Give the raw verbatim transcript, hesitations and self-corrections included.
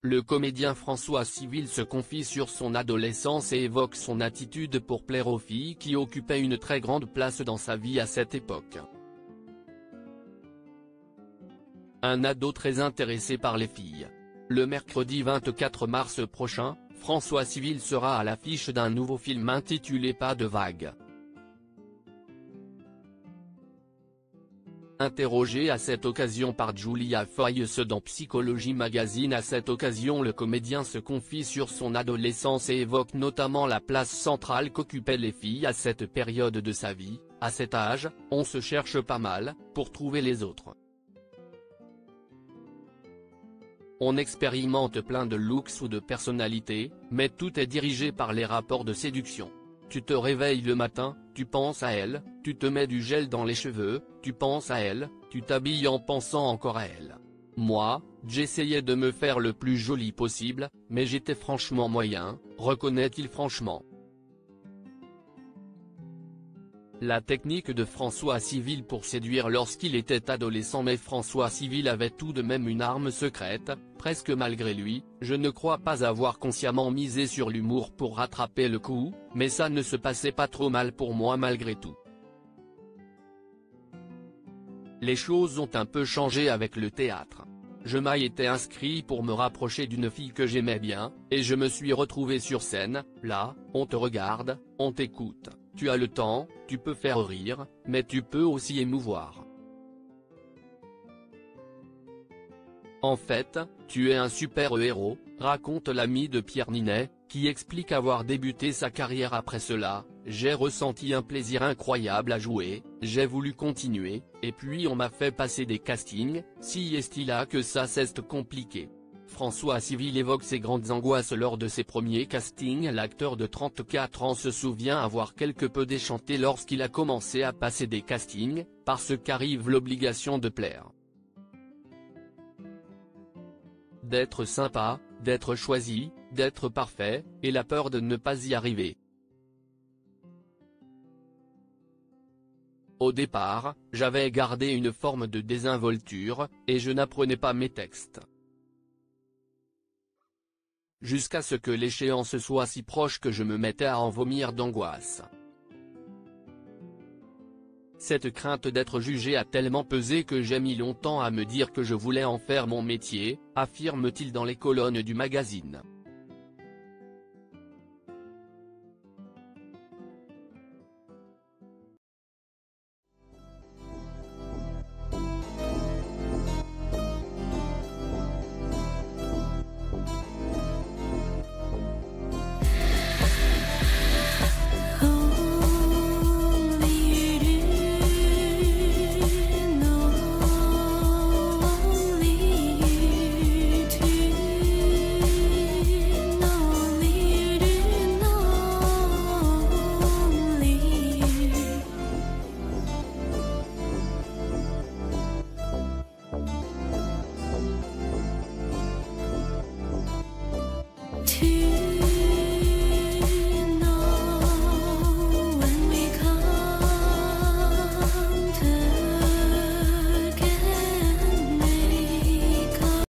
le comédien François Civil se confie sur son adolescence et évoque son attitude pour plaire aux filles qui occupaient une très grande place dans sa vie à cette époque. Un ado très intéressé par les filles. Le mercredi vingt-quatre mars prochain, François Civil sera à l'affiche d'un nouveau film intitulé Pas de vagues. Interrogé à cette occasion par Julia Foyes dans Psychologie Magazine. À cette occasion, le comédien se confie sur son adolescence et évoque notamment la place centrale qu'occupaient les filles à cette période de sa vie. À cet âge, on se cherche pas mal, pour trouver les autres. On expérimente plein de looks ou de personnalités, mais tout est dirigé par les rapports de séduction. Tu te réveilles le matin, tu penses à elle, tu te mets du gel dans les cheveux, tu penses à elle, tu t'habilles en pensant encore à elle. Moi, j'essayais de me faire le plus joli possible, mais j'étais franchement moyen, reconnaît-il franchement. La technique de François Civil pour séduire lorsqu'il était adolescent. Mais François Civil avait tout de même une arme secrète, presque malgré lui. Je ne crois pas avoir consciemment misé sur l'humour pour rattraper le coup, mais ça ne se passait pas trop mal pour moi malgré tout. Les choses ont un peu changé avec le théâtre. Je m'y étais inscrit pour me rapprocher d'une fille que j'aimais bien, et je me suis retrouvé sur scène. Là, on te regarde, on t'écoute, tu as le temps, tu peux faire rire, mais tu peux aussi émouvoir. En fait, tu es un super-héros, raconte l'ami de Pierre Ninet, qui explique avoir débuté sa carrière après cela. J'ai ressenti un plaisir incroyable à jouer, j'ai voulu continuer, et puis on m'a fait passer des castings, si est-il là que ça c'est compliqué. François Civil évoque ses grandes angoisses lors de ses premiers castings. L'acteur de trente-quatre ans se souvient avoir quelque peu déchanté lorsqu'il a commencé à passer des castings, parce qu'arrive l'obligation de plaire. D'être sympa, d'être choisi, d'être parfait, et la peur de ne pas y arriver. Au départ, j'avais gardé une forme de désinvolture, et je n'apprenais pas mes textes. Jusqu'à ce que l'échéance soit si proche que je me mettais à en vomir d'angoisse. Cette crainte d'être jugé a tellement pesé que j'ai mis longtemps à me dire que je voulais en faire mon métier, affirme-t-il dans les colonnes du magazine.